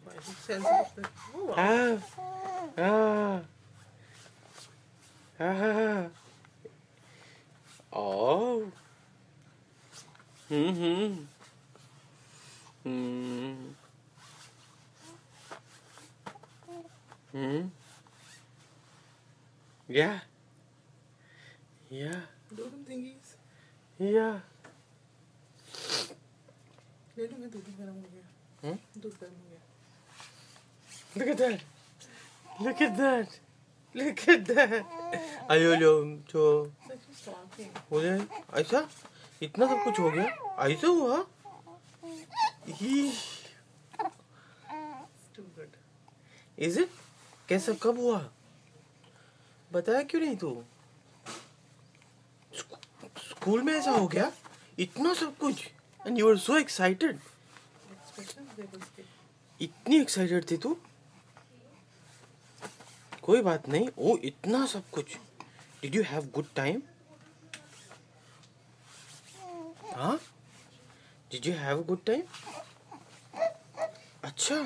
Why is it sensitive? Oh, wow. Oh. Mm-hmm. Mm. Mm. Yeah. Yeah. Do them thingies. Yeah. ले लो मैं दूध गर्म हो गया. दूध गर्म हो गया. Look at that. Look at that. Look at that. अयो लो जो She's talking. हो जाए ऐसा इतना सब कुछ हो गया ऐसा हुआ ही It's too good. Is it कैसा कब हुआ बताया क्यों नहीं तू स्कूल में ऐसा हो गया इतना सब कुछ and you are so excited इतनी एक्साइटेड थी तू कोई बात नहीं ओ इतना सब कुछ did you have good time हाँ did you have a good time अच्छा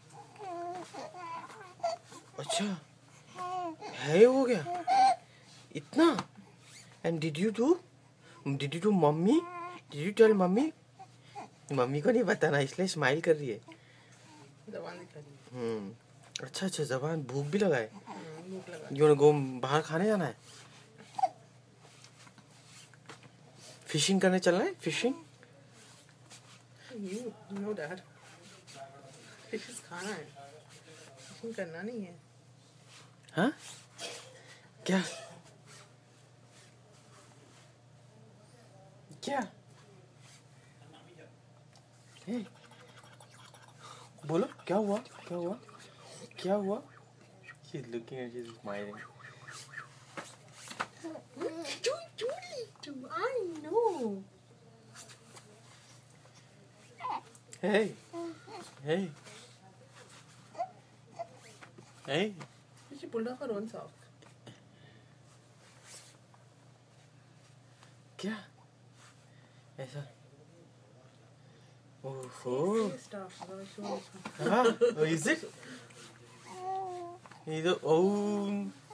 अच्छा है हो गया इतना and did you do mummy did you tell mummy mummy को नहीं बताना इसलिए स्माइल कर रही है जबान दिखा रही अच्छा अच्छा जबान भूख भी लगा है भूख लगा यू वांट गो बाहर खाने जाना है फिशिंग करने चलना है fishing You know that. Fish खाना है फिशिंग करना नहीं है हाँ क्या क्या हे बोलो क्या हुआ क्या हुआ क्या हुआ She's looking at you smiling I know. hey hey hey She pulled off her own sock. क्या ऐसा ओहो Stuff. I'm gonna show you. हाँ is it ये तो oh